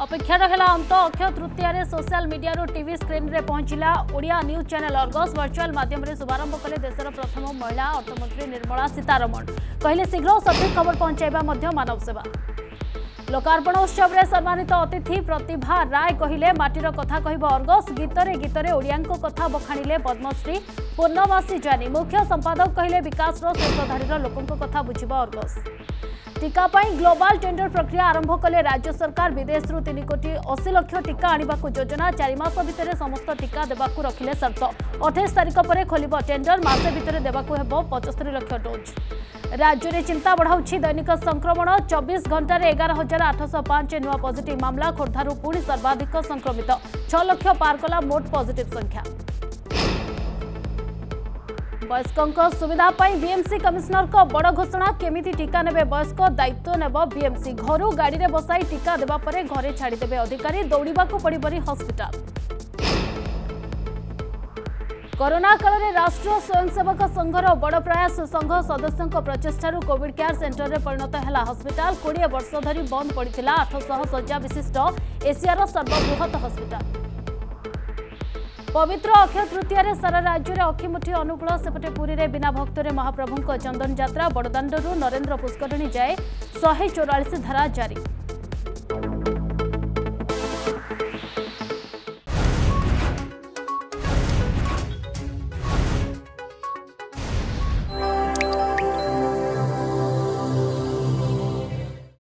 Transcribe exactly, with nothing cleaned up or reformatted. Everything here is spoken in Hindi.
अपेक्षार है अंत अक्षय तृतीय सोशल मीडिया टीवी स्क्रीन रे पहुंचला Odia news channel Argus virtual माध्यम रे शुभारंभ कले देशर प्रथम महिला अर्थमंत्री निर्मला सीतारमण कहले शीघ्र सठिक खबर पहुंचाइबा मध्य मानव सेवा। लोकार्पण उत्सव में सम्मानित अतिथि प्रतिभा राय कहले माटीर कथा कहब अर्गस गीतरे गीतरे ओडियांको कथा बखाणिले पद्मश्री पूर्णमासी जानी मुख्य संपादक कहले विकास शेषधाड़ी लोकों कथा बुझिब अर्गस। टीका ग्लोबल टेंडर प्रक्रिया आरंभ कले राज्य सरकार विदेश रु तीन कोटी अशी लक्ष टीका आने योजना चार मास भितर समस्त टीका देवाक रखिले शर्त अठाईस तारिख पर खोलिब टेंडर मासे भितर देवाक हेब पचस्तरी लक्ष डोज। राज्य में चिंता बढ़ाऊँ दैनिक संक्रमण चौबीस घंटे एगार हजार आठश पांच नुआ पॉजिटिव मामला खोर्धारू पुणी सर्वाधिक संक्रमित छह लक्ष पार कला मोट पॉजिटिव संख्या। वयस्क सुविधा बीएमसी कमिशनर को बड़ घोषणा केमिति टीका नेबे वयस्क दायित्व नेब बीएमसी घरू गाड़ी रे बसाई टीका देबा परे घरे छाड़ीदेवे अधिकारी दौड़ाकू पड़बनी हॉस्पिटल। कोरोना काल में राष्ट्रीय स्वयंसेवक संघर बड़ प्रयास संघ सदस्यों प्रचेष्टार कोविड केयर सेंटर में परिणत है हॉस्पिटल कोड़े वर्ष धरी बंद पड़ा आठशह शज्या विशिष्ट एशियार सर्वबृहत हॉस्पिटल। पवित्र अक्षय तृतीय सारा राज्य में अखिमुठी अनुकूल सेपटे पुरी में बिना भक्तरे महाप्रभु चंदन यात्रा बड़दाण्डरू नरेन्द्र पुष्करणी जाए शहे चौरालीस धारा जारी।